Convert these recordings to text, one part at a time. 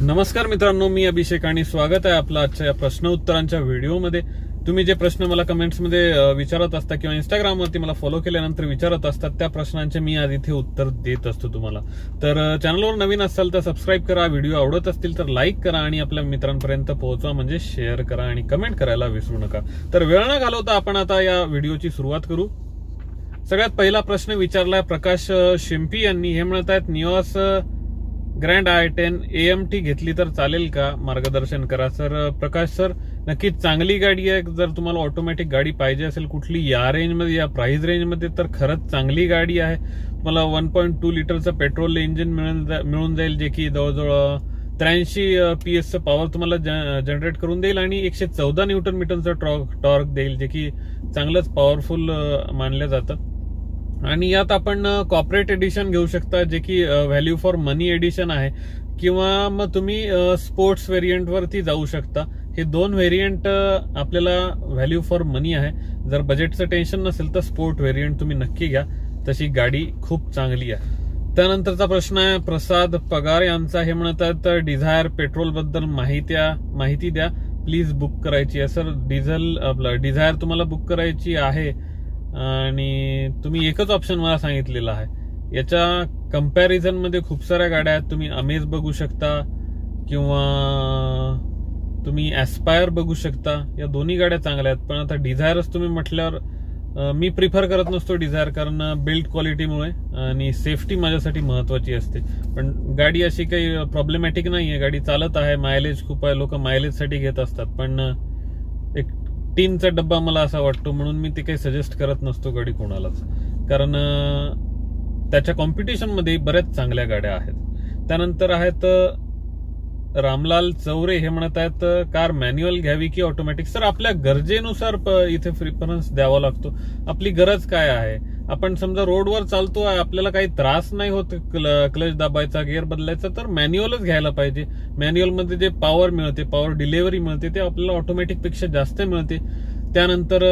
नमस्कार मित्रांनो, मी अभिषेक आणि स्वागत आहे आपलं आजच्या या प्रश्न उत्तरांच्या व्हिडिओमध्ये। तुम्ही जे प्रश्न मला कमेंट्समध्ये विचारत असता किंवा इंस्टाग्रामवरती मला फॉलो केल्यानंतर विचारत असतात त्या प्रश्नांचे मी आज इथे उत्तर देत असतो तुम्हाला। तर चॅनलवर नवीन असाल तर सबस्क्राईब करा, व्हिडिओ आवडत असतील तर लाईक करा आणि आपल्या मित्रांपर्यंत पोहोचवा, म्हणजे शेअर करा आणि कमेंट करायला विसरू नका। तर वेळ न घालवता आपण आता या व्हिडिओची सुरुवात करू। सगळ्यात पहिला प्रश्न विचारलाय प्रकाश शिंपी यांनी। हे म्हणत आहेत, निऑस ग्रँड i10 AMT घेतली तर चालेल का, मार्गदर्शन करा। सर प्रकाश सर, नक्कीच चांगली गाडी आहे। जर तुम्हाला ऑटोमॅटिक गाडी पाहिजे असेल कुठली या रेंजमध्ये या प्राइस रेंजमध्ये तर खरंच चांगली गाडी आहे। तुम्हाला 1.2 लिटरचं पेट्रोल इंजिन मिळून जाईल, जे की जवळजवळ 83 PS पॉवर तुम्हाला जनरेट करून देईल आणि 114 न्यूटन मीटरचं टॉर्क देईल, जे की चांगलंच पॉवरफुल मानलं जातं। आणि यात आपण कॉर्पोरेट एडिशन घेऊ शकता, जे की व्हॅल्यू फॉर मनी एडिशन आहे, किंवा मग तुम्ही स्पोर्ट्स व्हेरियंट वरती जाऊ शकता। हे दोन व्हेरियंट आपल्याला व्हॅल्यू फॉर मनी आहे। जर बजेटचं टेन्शन नसेल तर स्पोर्ट व्हेरियंट तुम्ही नक्की घ्या, तशी गाडी खूप चांगली आहे। त्यानंतरचा प्रश्न आहे प्रसाद पगार यांचा। हे म्हणतात, डिझायर पेट्रोल बद्दल माहिती द्या प्लीज, बुक करायची आहे। सर डिझायर तुम्हाला बुक करायची आहे आणि तुम्ही एकच ऑप्शन मला सांगितलेला आहे। याच्या कंपॅरिझन मध्ये खूप साऱ्या गाड्या आहेत। तुम्ही अमेज बघू शकता किंवा तुम्ही ॲस्पायर बघू शकता, या दोन्ही गाड्या चांगल्या आहेत। पण आता डिझायरच तुम्ही म्हटल्यावर मी प्रिफर करत नसतो डिझायर, कारण बिल्ड क्वालिटीमुळे आणि सेफ्टी माझ्यासाठी महत्वाची असते। पण गाडी अशी काही प्रॉब्लेमॅटिक नाहीये, गाडी चालत आहे, मायलेज खूप आहे, लोक मायलेजसाठी घेत असतात। पण एक टीनचा डब्बा मला असा वाटतो, म्हणून मी ते काही सजेस्ट करत नसतो गाडी कोणालाच, कारण त्याच्या कॉम्पिटिशन मध्ये बऱ्याच चांगल्या गाड्या आहेत। त्यानंतर आहेत रामलाल चौरे। हे म्हणत आहेत, कार मॅन्युअल घ्यावी की ऑटोमॅटिक। सर आपल्या गरजेनुसार इथे प्रिफरन्स द्यावा लागतो। आपली गरज काय आहे, आपण समजा रोडवर चालतो, आपल्याला काही त्रास नाही होत क्लच दाबायचा, गिअर बदलायचा, तर मॅन्युअलच घ्यायला पाहिजे। मॅन्युअल मध्ये जे पॉवर मिळते, पॉवर डिलिव्हरी मिळते, ते आपल्याला ऑटोमॅटिक पेक्षा जास्त मिळते। त्यानंतर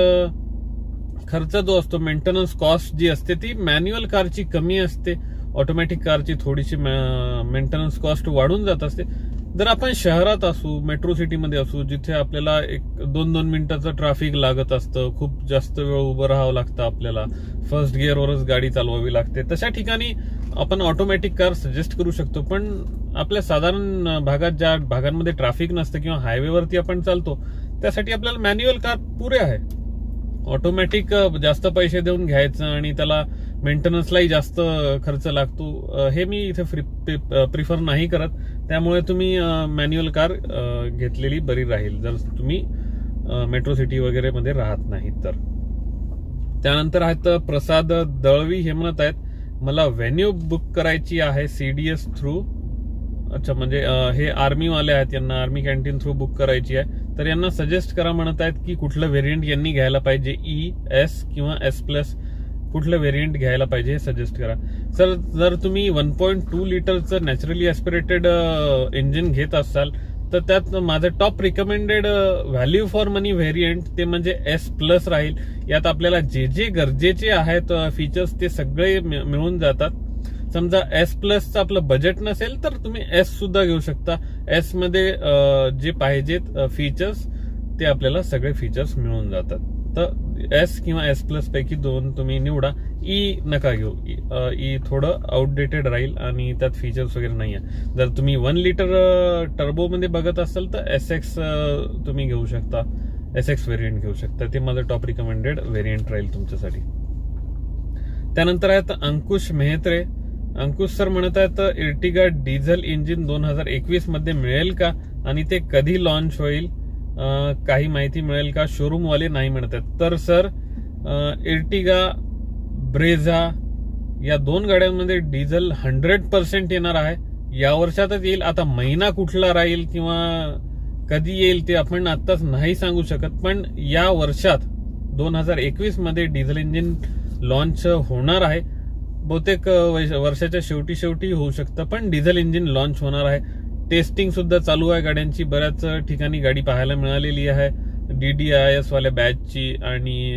खर्च जो असतो, मेंटेनन्स कॉस्ट जी असते ती मॅन्युअल कारची कमी असते, ऑटोमॅटिक कारची थोडीशी मेंटेनन्स कॉस्ट वाढून जात असते। जर आपण शहरात असू, मेट्रो सिटीमध्ये असू, जिथे आपल्याला 1-2 मिनिटाचं ट्रॅफिक लागत असतं, खूप जास्त वेळ उभं राहावं लागतं, आपल्याला फर्स्ट गिअरवरच गाडी चालवावी लागते, तशा ठिकाणी आपण ऑटोमॅटिक कार सजेस्ट करू शकतो। पण आपल्या साधारण भागात, ज्या भागांमध्ये ट्रॅफिक नसतं किंवा हायवेवरती आपण चालतो, त्यासाठी आपल्याला मॅन्युअल कार पुरे आहे। ऑटोमॅटिक जास्त पैसे देऊन घ्यायचं आणि त्याला मेंटेनन्सलाही जास्त खर्च लागतो, हे मी इथे प्रिफर नाही करत। त्यामुळे तुम्ही मॅन्युअल कार घेतलेली बरी राहील, जर तुम्ही मेट्रो सिटी वगैरे मध्ये राहत नाही तर। त्यानंतर आहेत प्रसाद दळवी। हे म्हणत आहेत, मला व्हेन्यू बुक करायची आहे CDS थ्रू। अच्छा, म्हणजे हे आर्मीवाले आहेत, यांना आर्मी कॅन्टीन थ्रू बुक करायची आहे, तर यांना सजेस्ट करा म्हणत आहेत की कुठलं व्हेरियंट यांनी घ्यायला पाहिजे, E, S किंवा S+, कुठलं व्हेरियंट घ्यायला पाहिजे हे सजेस्ट करा। सर जर तुम्ही 1.2 लिटरचं नॅचरली ॲस्पिरेटेड इंजिन घेत असाल तर त्यात माझं top recommended value for money variant ते म्हणजे S+ राहील। यात आपल्याला जे जे गरजेचे आहेत फीचर्स ते सगळे मिळून जातात। समजा S+चं आपलं बजेट नसेल तर तुम्ही S सुद्धा घेऊ शकता। S मध्ये जे पाहिजेत फीचर्स ते आपल्याला सगळे फीचर्स मिळून जातात। तर S किंवा S+ पैकी दोन तुम्ही निवडा। E नका घेऊ, E थोडं आउटडेटेड राहील आणि त्यात फीचर्स वगैरे नाही आहे। जर तुम्ही 1 लिटर टर्बो मध्ये बघत असाल तर SX तुम्ही घेऊ शकता, SX व्हेरियंट घेऊ शकता, ते माझं टॉप रिकमेंडेड व्हेरियंट राहील तुमच्यासाठी। त्यानंतर आहेत अंकुश मेहत्रे। अंकुश सर म्हणत आहेत, इर्टिगा डिझेल इंजिन 2021 मध्ये मिळेल का आणि ते कधी लॉन्च होईल, काही माहिती मिळेल का, शोरूम वाले नाही म्हणत आहेत। तर सर इर्टिगा, ब्रेझा या दोन गाड्यांमध्ये डिझेल 100% येणार आहे, या वर्षातच येईल। आता महिना कुठला राहील किंवा कधी येईल ते आपण आत्ताच नाही सांगू शकत, पण या वर्षात 2021 मध्ये डिझेल इंजिन लॉन्च होणार आहे। बहुतेक वर्षाच्या शेवटी होऊ शकतं, पण डिझेल इंजिन लॉन्च होणार आहे। टेस्टिंग सुद्धा चालू आहे गाड्यांची, बऱ्याच ठिकाणी गाडी पाहायला मिळालेली आहे DDIS वाल्या बॅचची, आणि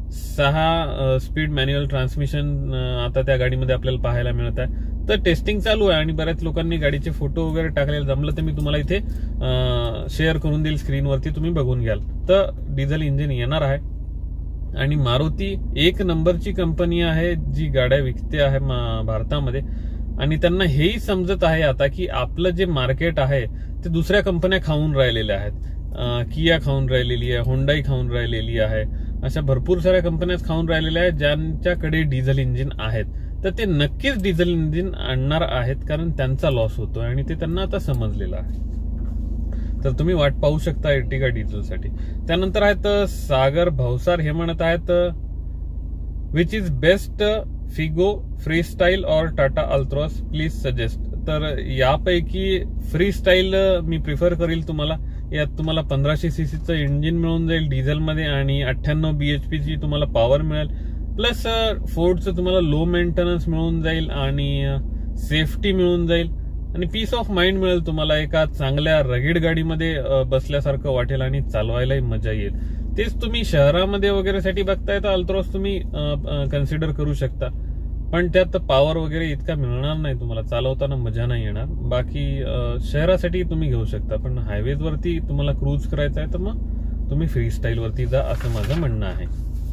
6 स्पीड मॅन्युअल ट्रान्समिशन आता त्या गाडीमध्ये आपल्याला पाहायला मिळत आहे. तर टेस्टिंग चालू आहे आणि बऱ्याच लोकांनी गाडीचे फोटो वगैरे टाकलेले, जमलं तर मी तुम्हाला इथे शेअर करून देईल स्क्रीनवरती, तुम्ही बघून घ्याल. तर डिझेल इंजिन येणार आहे आणि मारुती एक नंबरची कंपनी आहे जी गाड्या विकते आहे भारतामध्ये. आणि त्यांना हेही समजत आहे आता की आपलं जे मार्केट आहे ते दुसऱ्या कंपन्या खाऊन राहिलेल्या आहेत. किया खाऊन राहिलेली आहे, होंडाई खाऊन राहिलेली आहे, अशा भरपूर साऱ्या कंपन्याच खाऊन राहिलेल्या आहेत ज्यांच्याकडे डिझेल इंजिन आहेत. तर ते नक्कीच डिझेल इंजिन आणणार आहेत, कारण त्यांचा लॉस होतोय आणि ते त्यांना आता समजलेलं आहे. तर तुम्ही वाट पाहू शकता एर्टिगा डिझेलसाठी. त्यानंतर आहेत सागर भवसार, हे म्हणत आहेत which is best, Figo, Freestyle और टाटा अल्ट्रॉस, प्लीज सजेस्ट. तर यापैकी फ्रीस्टाईल मी प्रिफर करेल तुम्हाला. यात तुम्हाला 1500 सीसीचं इंजिन मिळून जाईल डिझेलमध्ये आणि 98 BHPची तुम्हाला पॉवर मिळेल, प्लस फोर्डचं तुम्हाला लो मेंटेनन्स मिळून जाईल आणि सेफ्टी मिळून जाईल आणि पीस ऑफ माइंड मिळेल तुम्हाला. एका चांगल्या रगीड गाडीमध्ये बसल्यासारखं वाटेल आणि चालवायलाही मजा येईल. तेच तुम्ही शहरामध्ये वगैरेसाठी बघताय तर अल्ट्रॉस तुम्ही कन्सिडर करू शकता, पण त्यात पॉवर वगैरे इतका मिळणार नाही तुम्हाला, चालवताना मजा नाही येणार. बाकी शहरासाठी तुम्ही घेऊ शकता, पण हायवेजवरती तुम्हाला क्रूज करायचा आहे तर मग तुम्ही फ्रीस्टाईल वरती जा, असं माझं म्हणणं आहे.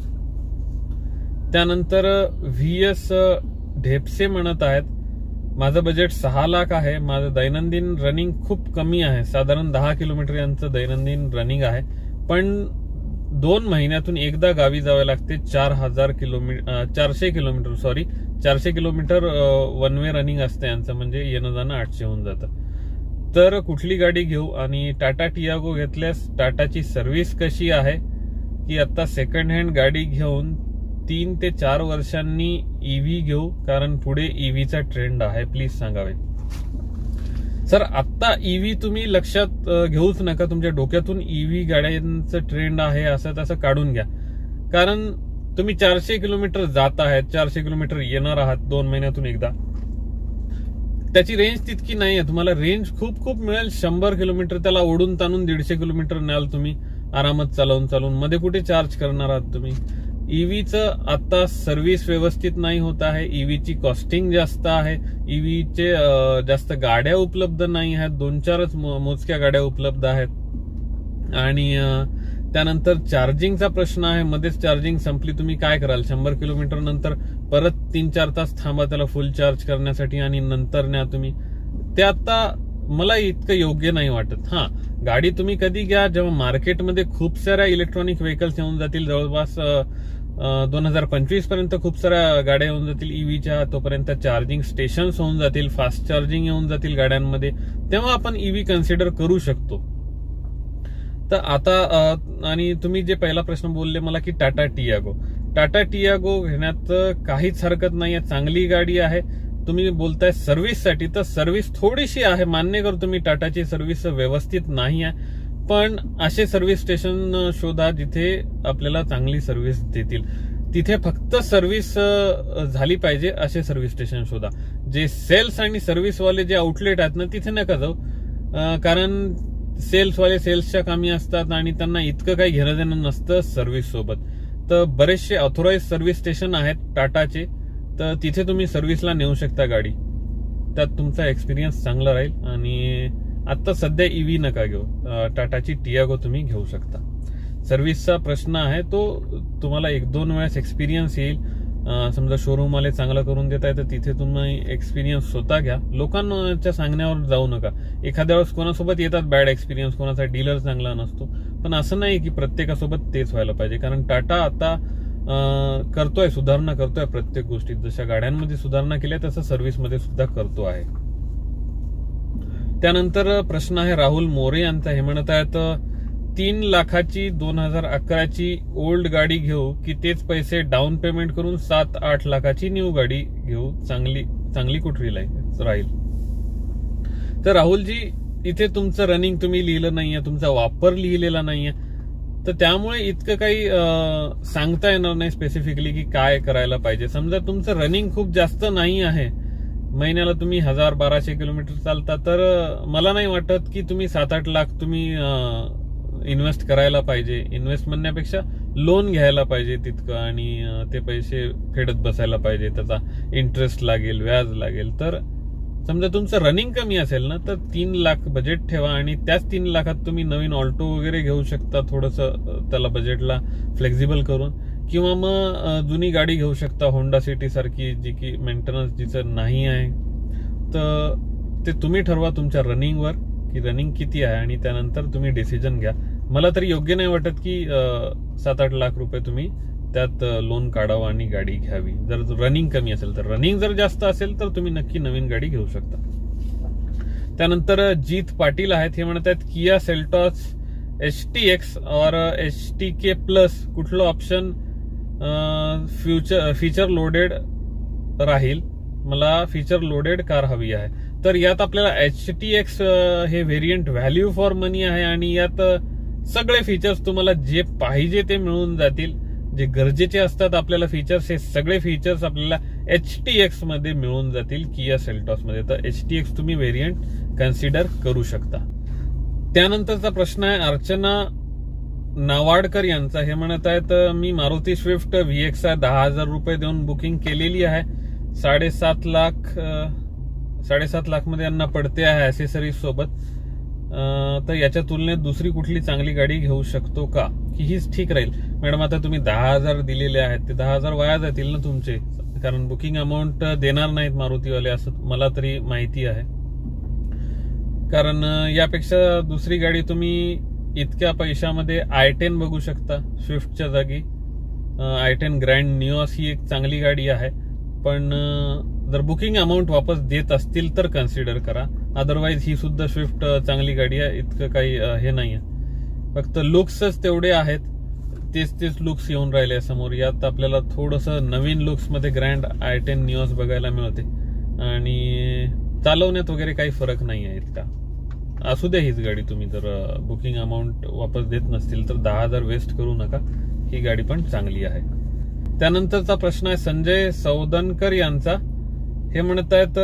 त्यानंतर VS ढेपसे म्हणत आहेत माझं बजेट 6 लाख आहे, माझं दैनंदिन रनिंग खूप कमी आहे, साधारण 10 किलोमीटर यांचं दैनंदिन रनिंग आहे, पण 2 महिन्यातून एकदा गावी जावे लागते. 400 किलोमीटर वन वे रनिंग असते यांचं, म्हणजे येणं जाणं 800 होऊन जातं. तर कुठली गाडी घेऊ? आणि टाटा टियागो घेतल्यास टाटाची सर्व्हिस कशी आहे, की आता सेकंड हँड गाडी घेऊन 3 ते 4 वर्षांनी ईव्ही घेऊ, कारण पुढे ईव्हीचा ट्रेंड आहे, प्लीज सांगावे. सर, आत्ता ईव्ही तुम्ही लक्षात घेऊच नका, तुमच्या डोक्यातून ईव्ही गाड्यांचं ट्रेंड आहे असं तसं काढून घ्या. कारण तुम्ही 400 किलोमीटर जात आहात, 400 किलोमीटर येणार आहात 2 महिन्यातून एकदा, त्याची रेंज तितकी नाही आहे. तुम्हाला रेंज खूप खूप मिळेल 100 किलोमीटर, त्याला ओढून ताणून 150 किलोमीटर न्याल तुम्ही आरामात चालवून. मध्ये कुठे चार्ज करणार आहात तुम्ही? ईव्हीचं आता सर्व्हिस व्यवस्थित नाही होत आहे, ईव्हीची कॉस्टिंग जास्त आहे, ईव्हीचे जास्त गाड्या उपलब्ध नाही आहेत, 2-4च मोजक्या गाड्या उपलब्ध आहेत. आणि त्यानंतर चार्जिंगचा प्रश्न आहे, मध्येच चार्जिंग संपली तुम्ही काय कराल? 100 किलोमीटर नंतर परत 3-4 तास थांबा त्याला फुल चार्ज करण्यासाठी आणि नंतर न्या तुम्ही. ते आता मला इतकं योग्य नाही वाटत. हा, गाडी तुम्ही कधी घ्या जेव्हा मार्केटमध्ये खूप साऱ्या इलेक्ट्रॉनिक व्हेकल्स येऊन जातील, जवळपास 2025 पर्यंत खूप साऱ्या गाड्या येऊन जातील ईव्हीच्या, तोपर्यंत चार्जिंग स्टेशन्स होऊन जातील, फास्ट चार्जिंग येऊन जातील गाड्यांमध्ये, तेव्हा आपण ईव्ही कन्सिडर करू शकतो. तर आता आणि तुम्ही जे पहिला प्रश्न बोलले मला की टाटा टियागो घेण्यात काहीच हरकत नाहीये, चांगली गाडी आहे. तुम्ही बोलताय सर्व्हिससाठी, तर सर्व्हिस थोडीशी आहे, मान्य करतो मी, टाटाची सर्व्हिस व्यवस्थित नाही आहे, पण असे सर्व्हिस स्टेशन शोधा जिथे आपल्याला चांगली सर्व्हिस देतील. तिथे फक्त सर्व्हिस झाली पाहिजे असे सर्व्हिस स्टेशन शोधा. जे सेल्स आणि सर्व्हिसवाले जे आउटलेट आहेत ना, तिथे नका जाऊ, कारण सेल्सवाले सेल्सच्या कामी असतात आणि त्यांना इतकं काही घेणं देणं नसतं सर्व्हिस सोबत. तर बरेचसे ऑथोराइज सर्व्हिस स्टेशन आहेत टाटाचे, तर तिथे तुम्ही सर्व्हिसला नेऊ शकता गाडी, त्यात तुमचा एक्सपिरियन्स चांगला राहील. आणि आता सध्या ईव्ही नका घेऊ, टाटाची टियागो तुम्ही घेऊ शकता. सर्व्हिसचा प्रश्न आहे तो तुम्हाला 1-2 वेळेस एक्सपिरियन्स येईल. समजा शोरूम वाले चांगलं करून देत आहे तर तिथे तुम्ही एक्सपिरियन्स स्वतः घ्या, लोकांच्या सांगण्यावर जाऊ नका. एखाद्या वेळेस कोणासोबत येतात बॅड एक्सपिरियन्स, कोणाचा डीलर चांगला नसतो, पण असं नाही की प्रत्येकासोबत तेच व्हायला पाहिजे, कारण टाटा आता करतोय, सुधारणा करतोय प्रत्येक गोष्टीत. जशा गाड्यांमध्ये सुधारणा केल्या तसं सर्व्हिसमध्ये सुद्धा करतो आहे. त्यानंतर प्रश्न आहे राहुल मोरे यांचा, हे म्हणत आहेत 3 लाखाची 2011ची ओल्ड गाडी घेऊ की तेच पैसे डाऊन पेमेंट करून 7-8 लाखाची न्यू गाडी घेऊ, चांगली कुठली राहील? तर राहुलजी, इथे तुमचं रनिंग तुम्ही लिहिलं नाहीये, तुमचा वापर लिहिलेला नाहीये, तर त्यामुळे इतकं काही सांगता येणार नाही स्पेसिफिकली की काय करायला पाहिजे. समजा तुमचं रनिंग खूप जास्त नाही आहे, महिन्याला तुम्ही 1000-1200 किलोमीटर चालता, तर मला नाही वाटत की तुम्ही 7-8 लाख तुम्ही इन्व्हेस्ट करायला पाहिजे, इन्व्हेस्ट म्हणण्यापेक्षा लोन घ्यायला पाहिजे तितकं, आणि ते पैसे फेडत बसायला पाहिजे, त्याचा इंटरेस्ट लागेल, व्याज लागेल. तर समजा तुमचं रनिंग कमी असेल ना, तर 3 लाख बजेट ठेवा आणि त्याच 3 लाखात तुम्ही नवीन ऑल्टो वगैरे घेऊ शकता, थोडंसं त्याला बजेटला फ्लेक्झिबल करून, किंवा मग जुनी गाडी घेऊ शकता, होंडा सिटी सारखी, जी की मेंटेनन्स जिचं नाही आहे. तर ते तुम्ही ठरवा तुमच्या रनिंगवर की रनिंग किती आहे, आणि त्यानंतर तुम्ही डिसिजन घ्या. मला तरी योग्य नाही वाटत की 7-8 लाख रुपये तुम्ही त्यात लोन काढावं आणि गाडी घ्यावी. जर रनिंग कमी असेल तर. रनिंग जर जास्त असेल तर तुम्ही नक्की नवीन गाडी घेऊ शकता. त्यानंतर जीत पाटील आहेत, हे म्हणत आहेत किया सेल्टॉस HTX और HTK प्लस कुठलं ऑप्शन फीचर लोडेड राहील. मला फीचर लोडेड कार हवी आहे. तर यात आपल्याला HTX हे व्हेरियंट व्हॅल्यू फॉर मनी आहे, आणि यात सगळे फीचर्स तुम्हाला जे पाहिजे ते मिळून जातील. जे गरजेचे असतात आपल्याला फीचर्स, हे सगळे फीचर्स आपल्याला HTX मध्ये मिळून जातील किया सेल्टॉस मध्ये. तर HTX तुम्ही व्हेरियंट कन्सिडर करू शकता. त्यानंतरचा प्रश्न आहे अर्चना नावाडकर यांचा. हे म्हणत आहेत मी मारुती स्विफ्ट VXI 10,000 रुपये देऊन बुकिंग केलेली आहे. 7.5 लाख मध्ये यांना पडते आहे ऍसेसरीज सोबत. तर याच्या तुलनेत दुसरी कुठली चांगली गाडी घेऊ शकतो का, की हीच ठीक राहील? मॅडम, आता तुम्ही 10,000 दिलेले आहेत, ते 10,000 वाया जातील ना तुमचे, कारण बुकिंग अमाऊंट देणार नाहीत मारुतीवाले, असं मला तरी माहिती आहे. कारण यापेक्षा दुसरी गाडी तुम्ही इतक्या पैशामध्ये i10 बघू शकता स्विफ्टच्या जागी. i10 ग्रँड निओस ही एक चांगली गाडी आहे, पण जर बुकिंग अमाऊंट वापस देत असतील तर कन्सिडर करा. अदरवाईज ही सुद्धा स्विफ्ट चांगली गाडी आहे, इतकं काही हे नाही आहे. फक्त लुक्सच तेवढे आहेत, तेच लुक्स येऊन राहिले समोर. यात आपल्याला थोडंसं नवीन लुक्समध्ये ग्रँड i10 निओस बघायला मिळते, आणि चालवण्यात वगैरे काही फरक नाही आहे इतका. असू द्या हीच गाडी, तुम्ही जर बुकिंग अमाऊंट वापस देत नसतील तर 10,000 वेस्ट करू नका, ही गाडी पण चांगली आहे. त्यानंतरचा प्रश्न आहे संजय सौदनकर यांचा. हे म्हणत आहेत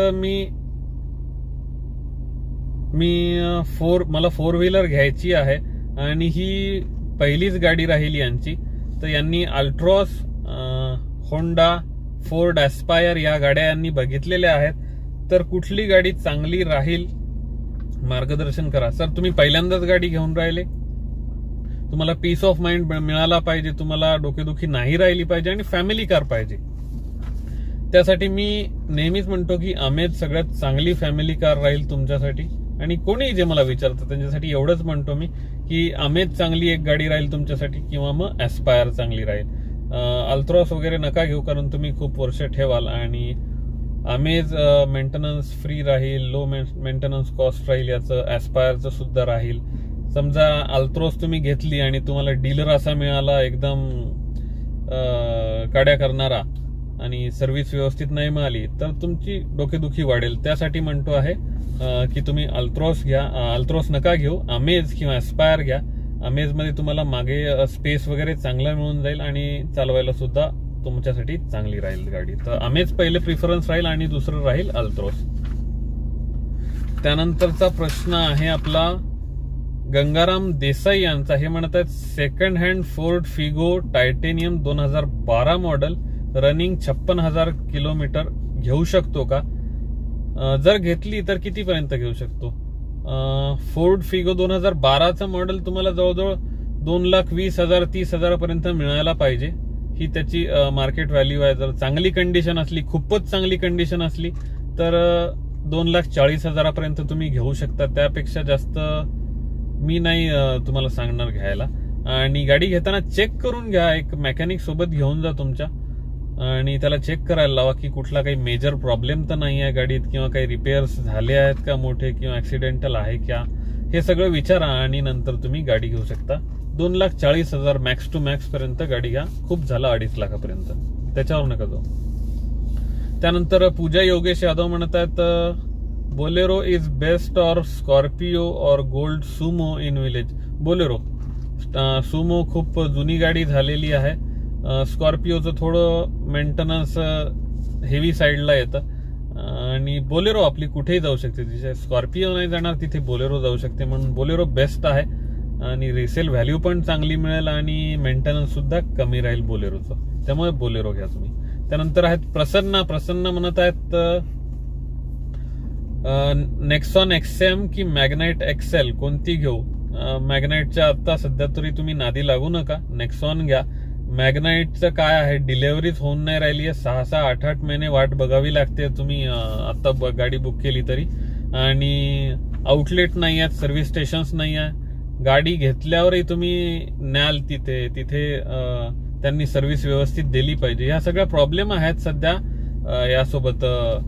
मला 4 व्हीलर घ्यायची आहे आणि ही पहिलीच गाडी राहील यांची. तर यांनी अल्ट्रॉस, होंडा, फोर्ड एस्पायर या गाड्या यांनी बघितलेल्या आहेत. तर कुठली गाडी चांगली राहील, मार्गदर्शन करा. सर, तुम्ही पहिल्यांदाच गाडी घेऊन राहिले, तुम्हाला पीस ऑफ माइंड मिळाला पाहिजे, तुम्हाला डोकेदुखी नाही राहिली पाहिजे, आणि फॅमिली कार पाहिजे. त्यासाठी मी नेहमीच म्हणतो की अमेज सगळ्यात चांगली फॅमिली कार राहील तुमच्यासाठी. आणि कोणी जे मला विचारतं त्यांच्यासाठी एवढंच म्हणतो मी की अमेज चांगली एक गाडी राहील तुमच्यासाठी, किंवा मग एस्पायर चांगली राहील. अल्ट्रॉस वगैरे नका घेऊ, कारण तुम्ही खूप वर्ष ठेवाल, आणि अमेज मेंटेनन्स फ्री राहील, लो मेंटेनन्स कॉस्ट राहील याचं, एस्पायरचं सुद्धा राहील. समजा अल्ट्रॉस तुम्ही घेतली आणि तुम्हाला डीलर असा मिळाला एकदम काड्या करणारा, आणि सर्व्हिस व्यवस्थित नाही मिळाली, तर तुमची डोकेदुखी वाढेल. त्यासाठी म्हणतो आहे की तुम्ही अल्ट्रॉस घ्या. अल्ट्रॉस नका घेऊ, अमेज किंवा एस्पायर घ्या. अमेजमध्ये तुम्हाला मागे स्पेस वगैरे चांगला मिळून जाईल, आणि चालवायला सुद्धा तुमच्यासाठी चांगली राहील गाडी. तर अमेज पहिले प्रिफरन्स राहील, आणि दुसरं राहील अल्ट्रॉस. त्यानंतरचा प्रश्न आहे आपला गंगाराम देसाई यांचा. हे म्हणत आहेत second hand Ford Figo Titanium 2012 model, running 56,000 kilometre घेऊ शकतो का? जर घेतली तर कितीपर्यंत घेऊ शकतो? फोर्ड फिगो 2012चं मॉडेल तुम्हाला जवळजवळ 2,20,000 30,000 पर्यंत मिळायला पाहिजे. ही त्याची मार्केट व्हॅल्यू आहे. जर चांगली कंडिशन असली, खूपच चांगली कंडिशन असली, तर 2,40,000 पर्यंत तुम्ही घेऊ शकता. त्यापेक्षा जास्त मी नाही तुम्हाला सांगणार घ्यायला. आणि गाडी घेताना चेक करून घ्या, एक मेकॅनिक सोबत घेऊन जा तुमच्या, आणि त्याला चेक करायला लावा की कुठला काही मेजर प्रॉब्लेम तर नाही आहे गाडीत, किंवा काही रिपेअर्स झाले आहेत का मोठे, किंवा ऍक्सिडेंटल आहे का, हे सगळं विचारा, आणि नंतर तुम्ही गाडी घेऊ शकता. 2,40,000 मॅक्स टू मॅक्स पर्यंत गाडी घ्या. खूप झाला 2.5 लाखापर्यंत, त्याच्यावर नका जाऊ. त्यानंतर पूजा योगेश यादव म्हणत आहेत बोलेरो इज बेस्ट और स्कॉर्पियो और gold Sumo in village. Bolero, Sumo खूप जुनी गाडी झालेली आहे. स्कॉर्पिओचं थोडं मेंटेनन्स हेवी साईडला येतं, आणि बोलेरो आपली कुठेही जाऊ शकते. जिथे स्कॉर्पिओ नाही जाणार तिथे बोलेरो जाऊ शकते, म्हणून बोलेरो बेस्ट आहे. आणि रिसेल व्हॅल्यू पण चांगली मिळेल आणि मेंटेनन्स सुद्धा कमी राहील बोलेरोचं. त्यामुळे बोलेरो घ्या तुम्ही. त्यानंतर आहेत प्रसन्न म्हणत आहेत नेक्सॉन XM की मॅग्नाइट XL कोणती घेऊ. मॅग्नाइटच्या आता सध्या तरी तुम्ही नादी लागू नका, नेक्सॉन घ्या. मॅग्नाइटचं काय आहे, डिलेव्हरीच होऊन नाही राहिली आहे. 6-8 महिने वाट बघावी लागते तुम्ही आता गाडी बुक केली तरी. आणि आउटलेट नाही आहेत, सर्व्हिस स्टेशन्स नाही आहे. गाडी घेतल्यावरही तुम्ही न्याल तिथे त्यांनी सर्व्हिस व्यवस्थित दिली पाहिजे. ह्या सगळ्या प्रॉब्लेम आहेत सध्या यासोबत,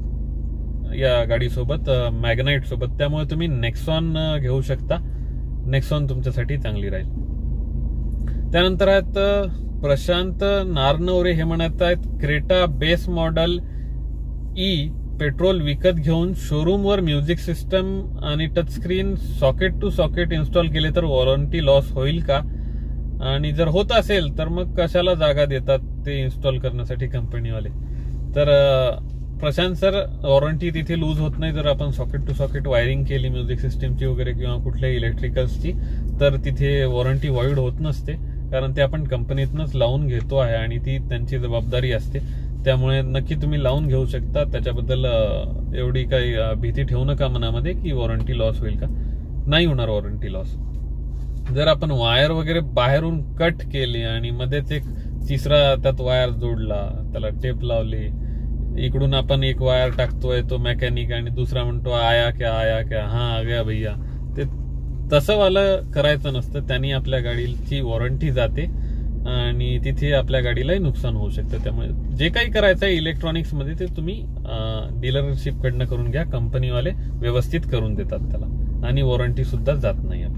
या गाडीसोबत, मॅग्नाइट सोबत. त्यामुळे तुम्ही नेक्सॉन घेऊ शकता. नेक्सॉन तुमच्यासाठी चांगली राहील. त्यानंतर आहेत प्रशांत नारनवरे. हे म्हणत आहेत Creta base model E petrol विकत घेऊन शोरूमवर म्युझिक सिस्टम आणि touchscreen socket to socket install केले तर वॉरंटी लॉस होईल का, आणि जर होत असेल तर मग कशाला जागा देतात ते इन्स्टॉल करण्यासाठी कंपनीवाले. तर प्रशांत सर, वॉरंटी तिथे लूज होत नाही. जर आपण सॉकेट टू सॉकेट वायरिंग केली म्युझिक सिस्टमची वगैरे किंवा कुठल्याही इलेक्ट्रिकल्सची, तर तिथे वॉरंटी व्हॉइड होत नसते, कारण ते आपण कंपनीतनंच लावून घेतो आहे आणि ती त्यांची जबाबदारी असते. त्यामुळे नक्की तुम्ही लावून घेऊ शकता. त्याच्याबद्दल एवढी काही भीती ठेवू नका मनामध्ये की वॉरंटी लॉस होईल का. नाही होणार वॉरंटी लॉस. जर आपण वायर वगैरे बाहेरून कट केली आणि मध्येच एक तिसरा त्यात वायर जोडला, त्याला टेप लावली, इकडून आपण एक वायर टाकतोय तो मेकॅनिक आणि दुसरा म्हणतो आया क्या हा आ गया भैया, ते तसं वालं करायचं नसतं. त्यांनी आपल्या गाडीची वॉरंटी जाते आणि तिथे आपल्या गाडीलाही नुकसान होऊ शकतं. त्यामुळे जे काही करायचं आहे इलेक्ट्रॉनिक्स मध्ये ते तुम्ही डीलरशिप कडनं करून घ्या. कंपनीवाले व्यवस्थित करून देतात त्याला आणि वॉरंटी सुद्धा जात नाही आपली.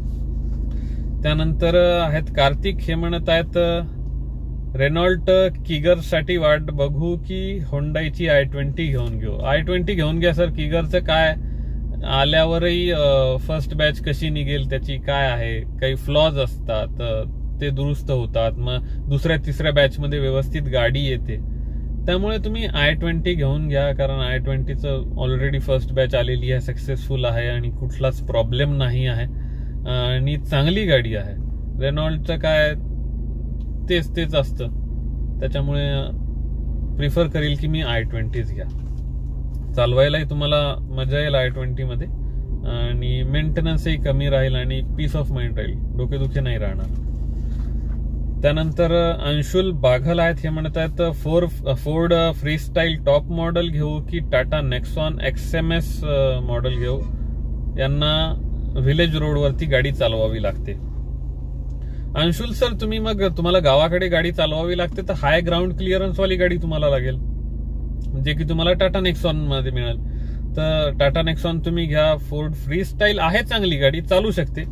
त्यानंतर आहेत कार्तिक. हे म्हणत आहेत रेनॉल्ट किगर साठी वाट बघू की होंडाईची i20 घेऊन घेऊ. i20 घेऊन घ्या सर. किगरचं काय, आल्यावरही फर्स्ट बॅच कशी निघेल त्याची काय आहे, काही फ्लॉज असतात ते दुरुस्त होतात, मग दुसऱ्या तिसऱ्या बॅच मध्ये व्यवस्थित गाडी येते. त्यामुळे तुम्ही i20 घेऊन घ्या, कारण i20चं ऑलरेडी फर्स्ट बॅच आलेली आहे, सक्सेसफुल आहे आणि कुठलाच प्रॉब्लेम नाही आहे आणि चांगली गाडी आहे. रेनॉल्टचं काय तेच असतं. त्याच्यामुळे प्रिफर करेल की मी i20च घ्या. चालवायलाही तुम्हाला मजा येईल i20 मध्ये आणि मेंटेनन्सही कमी राहील आणि पीस ऑफ माइंड राहील, डोकेदुखी नाही राहणार. त्यानंतर अंशुल बाघल आहेत. हे म्हणत आहेत फोर्ड फ्रीस्टाईल टॉप मॉडेल घेऊ की टाटा नेक्सॉन XMS मॉडेल घेऊ. यांना व्हिलेज रोडवरती गाडी चालवावी लागते. अंशुल सर, तुम्हाला गावाकडे गाडी चालवावी लागते तर हाय ग्राउंड क्लिअरन्स वाली गाडी तुम्हाला लागेल, जे की तुम्हाला टाटा नेक्सॉन मध्ये मिळेल. तर टाटा नेक्सॉन तुम्ही घ्या. फोर्ड फ्रीस्टाईल आहे चांगली गाडी, चालू शकते,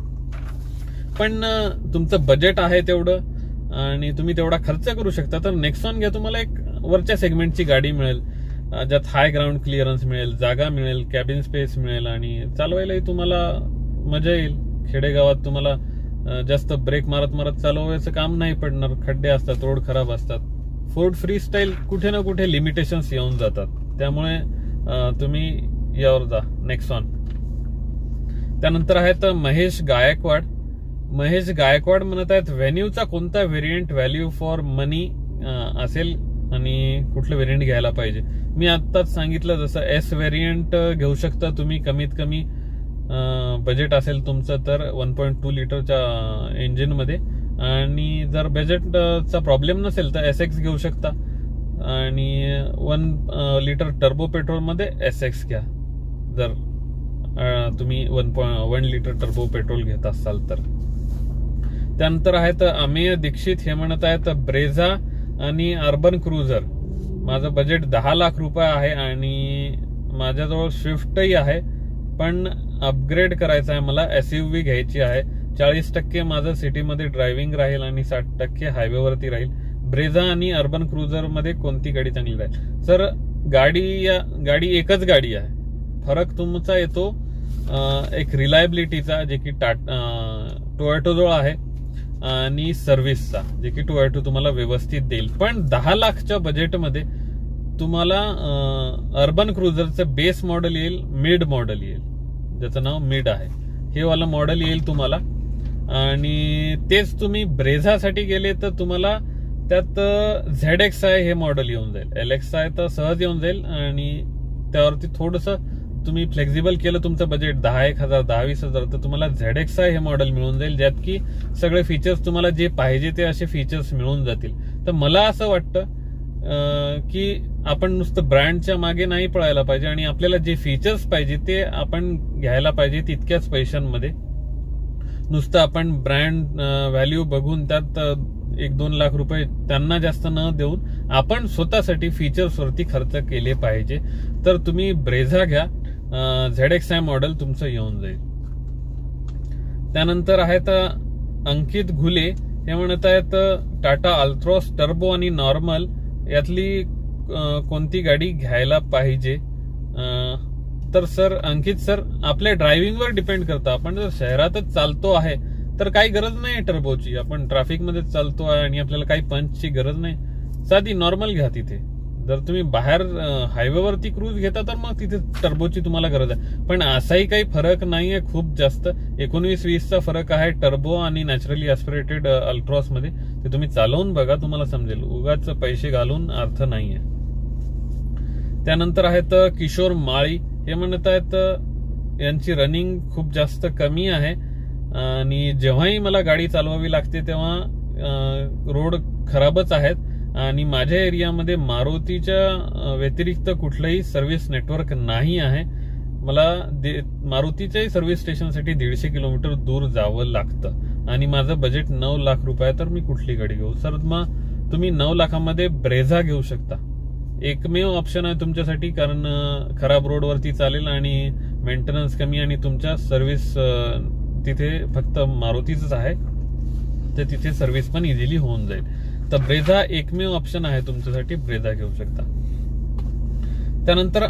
पण तुमचं बजेट आहे तेवढं आणि तुम्ही तेवढा खर्च करू शकता तर नेक्सॉन घ्या. तुम्हाला एक वरच्या सेगमेंटची गाडी मिळेल, ज्यात हाय ग्राउंड क्लिअरन्स मिळेल, जागा मिळेल, कॅबिन स्पेस मिळेल आणि चालवायलाही तुम्हाला मजा येईल. खेडेगावात तुम्हाला जास्त ब्रेक मारत चालवायचं काम नाही पडणार. खड्डे असतात, रोड खराब असतात. फोर्ड फ्रीस्टाईल कुठे ना कुठे लिमिटेशन्स येऊन जातात. त्यामुळे तुम्ही यावर जा, नेक्सॉन. त्यानंतर आहेत महेश गायकवाड. महेश गायकवाड म्हणत आहेत व्हेन्यूचा कोणता व्हेरियंट व्हॅल्यू फॉर मनी असेल आणि कुठलं व्हेरियंट घ्यायला पाहिजे. मी आत्ताच सांगितलं जसं S व्हेरियंट घेऊ शकता तुम्ही. कमीत कमी बजेट असेल तुमचं तर 1.2 लिटरच्या इंजिन मध्ये, आणि जर बजेटचा प्रॉब्लेम नसेल तर SX घेऊ शकता आणि 1 लिटर टर्बो पेट्रोल मध्ये SX घ्या जर तुम्ही 1 लिटर टर्बो पेट्रोल घेत असाल तर. त्यानंतर आहेत अमेय दीक्षित. हे म्हणत आहेत ब्रेझा आणि अर्बन क्रुझर. माझं बजेट 10 लाख रुपये आहे आणि माझ्याजवळ स्विफ्टही आहे, पण अपग्रेड करायचं आहे मला. SUV घ्यायची आहे. 40% माझं सिटीमध्ये ड्रायव्हिंग राहील आणि 60% हायवेवरती राहील. ब्रेझा आणि अर्बन क्रुझर मध्ये कोणती गाडी चांगली राहील सर? गाडी एकच गाडी आहे. फरक तुमचा येतो एक रिलायबिलिटीचा, जे की टोयोटो जवळ आहे, आणि सर्व्हिसचा, जे की टोयोटो तुम्हाला व्यवस्थित देईल. पण 10 लाखच्या बजेटमध्ये तुम्हाला अर्बन क्रुझरचं बेस मॉडेल येईल, मिड मॉडेल येईल, ज्याचं नाव मिड आहे. हे वाला मॉडेल येईल तुम्हाला आणि तेच तुम्ही ब्रेझासाठी गेले तर तुम्हाला त्यात ZXi हे मॉडेल येऊन जाईल. LXi तर सहज येऊन जाईल आणि त्यावरती थोडंसं तुम्ही फ्लेक्झिबल केलं तुमचं बजेट 10,000 10-20,000 तर तुम्हाला ZXi हे मॉडेल मिळून जाईल, ज्यात की सगळे फीचर्स तुम्हाला जे पाहिजे ते असे फीचर्स मिळून जातील. तर मला असं वाटतं की आपण नुसतं ब्रँडच्या मागे नाही पळायला पाहिजे आणि आपल्याला जे फीचर्स पाहिजे ते आपण घ्यायला पाहिजे तितक्याच पैशांमध्ये. नुसतं आपण ब्रँड व्हॅल्यू बघून त्यात 1-2 लाख रुपये त्यांना जास्त न देऊन आपण स्वतःसाठी फीचर्सवरती खर्च केले पाहिजे. तर तुम्ही ब्रेझा घ्या, ZXi मॉडेल तुमचं येऊन जाईल. त्यानंतर आहेत अंकित घुले, हे म्हणत आहेत टाटा अल्ट्रॉस टर्बो आणि नॉर्मल यातली कोणती गाडी घ्यायला पाहिजे. तर सर अंकित सर, आपल्या ड्रायव्हिंगवर डिपेंड करतं. आपण जर शहरातच चालतो आहे तर काही गरज नाही टर्बोची, आपण ट्रॅफिकमध्ये चालतो आहे आणि आपल्याला काही पंचची गरज नाही, साधी नॉर्मल घ्या तिथे. जर तुम्ही बाहेर हायवेवरती क्रूज घेता तर मग तिथे टर्बोची तुम्हाला गरज आहे. पण असाही काही फरक नाहीये खूप जास्त, 19-20चा फरक आहे टर्बो आणि नॅचरली ऍस्पिरेटेड अल्ट्रॉस मध्ये. ते तुम्ही चालवून बघा, तुम्हाला समजेल. उगाच पैसे घालून अर्थ नाहीये. त्यानंतर आहेत किशोर माळी, हे म्हणत आहेत यांची रनिंग खूप जास्त कमी आहे आणि जेव्हाही मला गाडी चालवावी लागते तेव्हा रोड खराबच आहेत आणि माझ्या एरियामध्ये मारुतीच्या व्यतिरिक्त कुठलंही सर्व्हिस नेटवर्क नाही आहे. मला मारुतीच्याही सर्व्हिस स्टेशनसाठी 150 किलोमीटर दूर जावं लागतं आणि माझं बजेट 9 लाख रुपये. तर मी कुठली गाडी घेऊ? सर मग तुम्ही 9 लाखामध्ये ब्रेझा घेऊ शकता. एकमेव ऑप्शन आहे तुमच्यासाठी, कारण खराब रोडवरती चालेल आणि मेंटेनन्स कमी आणि तुमच्या सर्व्हिस तिथे फक्त मारुतीच आहे, तर तिथे सर्व्हिस पण इझिली होऊन जाईल. तर ब्रेझा एकमेव ऑप्शन आहे तुमच्यासाठी, ब्रेझा घेऊ शकता. त्यानंतर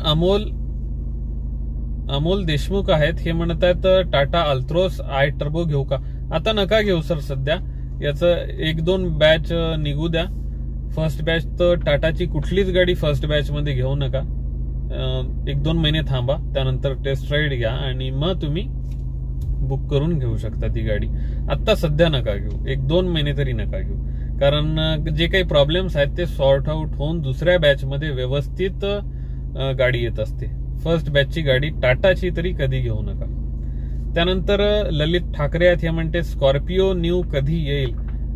अमोल देशमुख आहेत, हे म्हणत आहेत टाटा अल्ट्रोस आय टर्बो घेऊ का? आता नका घेऊ सर सध्या, याचं 1-2 बॅच निघू द्या. फर्स्ट बॅच तर टाटाची कुठलीच गाडी फर्स्ट बॅच मध्ये घेऊ नका. 1-2 महिने थांबा, त्यानंतर टेस्ट राईड घ्या आणि मग तुम्ही बुक करून घेऊ शकता ती गाडी. आता सध्या नका घेऊ, 1-2 महिने तरी नका घेऊ, कारण जे काही प्रॉब्लेम्स आहेत ते सॉर्ट आउट होऊन दुसऱ्या बॅच मध्ये व्यवस्थित गाडी येत असते. फर्स्ट बॅचची गाडी टाटाची तरी कधी घेऊ नका. त्यानंतर ललित ठाकरे आहेत, हे म्हणते स्कॉर्पिओ न्यू कधी येईल?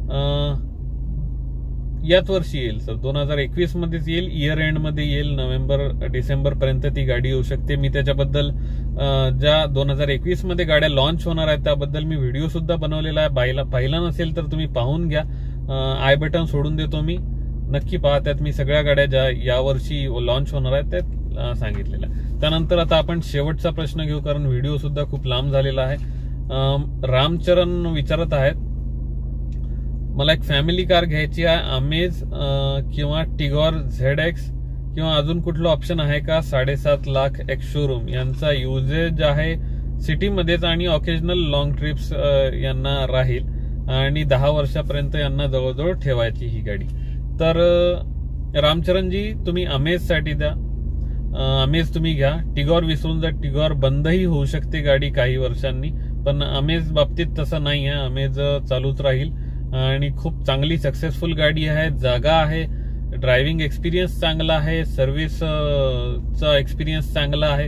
याच वर्षी येईल सर, 2021 मध्येच येईल, इयर एंड मध्ये येईल. नोव्हेंबर-डिसेंबर पर्यंत ती गाडी येऊ शकते. मी त्याच्याबद्दल ज्या 2021 मध्ये गाड्या लॉन्च होणार आहेत त्याबद्दल मी व्हिडिओ सुद्धा बनवलेला आहे. पाहिला नसेल तर तुम्ही पाहून घ्या, आय बटन सोडून देतो मी, नक्की पहा. त्यात मी सगळ्या गाड्या ज्या यावर्षी लॉन्च होणार आहेत त्यात सांगितलेल्या. त्यानंतर आता आपण शेवटचा प्रश्न घेऊ, कारण व्हिडिओ सुद्धा खूप लांब झालेला आहे. रामचरण विचारत आहेत, मला एक फॅमिली कार घ्यायची आहे, अमेज किंवा टिगॉर ZX किंवा अजून कुठलं ऑप्शन आहे का? 7.5 लाख एक्स शोरूम, यांचा युजेज आहे सिटीमध्येच आणि ऑकेजनल लॉंग ट्रिप्स यांना राहील आणि 10 वर्षापर्यंत यांना जवळजवळ ठेवायची ही गाडी. तर रामचरणजी तुम्ही अमेज साठी द्या, अमेज तुम्ही घ्या. टिगॉर विसरून जा, टिगॉर बंदही होऊ शकते गाडी काही वर्षांनी, पण अमेज बाबतीत तसं नाही आहे. अमेज चालूच राहील आणि खूप चांगली सक्सेसफुल गाडी आहे, जागा आहे, ड्रायव्हिंग एक्सपिरियन्स चांगला आहे, सर्व्हिसचा एक्सपिरियन्स चांगला आहे.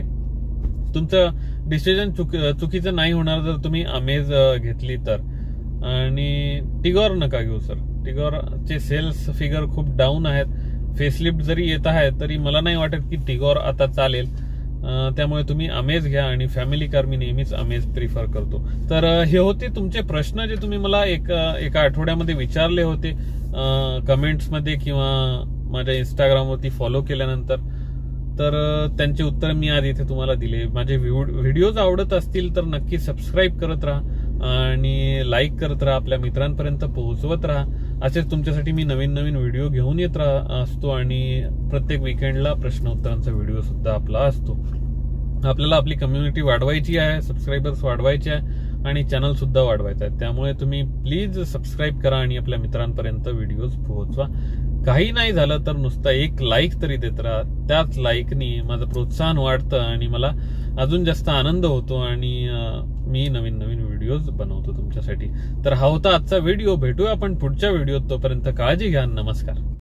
तुमचं डिसिजन चुकीचं नाही होणार जर तुम्ही अमेज घेतली तर. आणि टिगॉर नका घेऊ सर, टिगॉरचे सेल्स फिगर खूप डाऊन आहेत. फेसलिफ्ट जरी येत आहे तरी मला नाही वाटत की टिगॉर आता चालेल. त्यामुळे तुम्ही अमेज घ्या आणि फॅमिली कार मी नेहमीच अमेज प्रिफर करतो. तर हे होते तुमचे प्रश्न जे तुम्ही मला एका आठवड्यामध्ये विचारले होते कमेंट्समध्ये किंवा माझ्या इंस्टाग्रामवरती फॉलो केल्यानंतर. तर त्यांचे उत्तर मी आज इथे तुम्हाला दिले. माझे व्हिडिओज आवडत असतील तर नक्की सबस्क्राईब करत राहा आणि लाईक करत राहा, आपल्या मित्रांपर्यंत पोहोचवत राहा. असेच तुमच्यासाठी मी नवीन नवीन व्हिडिओ घेऊन येत असतो आणि प्रत्येक विकेंडला प्रश्न उत्तरांचा व्हिडिओ सुद्धा आपला असतो. आपल्याला आपली कम्युनिटी वाढवायची आहे, सबस्क्रायबर्स वाढवायचे आहे आणि चॅनल सुद्धा वाढवायचा आहे. त्यामुळे तुम्ही प्लीज सबस्क्राईब करा आणि आपल्या मित्रांपर्यंत व्हिडिओज पोहोचवा. काही नाही झालं तर नुसता एक लाईक तरी देत राहा. त्याच लाईकनी माझं प्रोत्साहन वाढतं आणि मला अजून जास्त आनंद होतो आणि मी नवीन नवीन व्हिडिओज बनवतो तुमच्यासाठी. तर हा होता आजचा व्हिडिओ. भेटूया आपण पुढच्या व्हिडिओत. तोपर्यंत काळजी घ्या. नमस्कार.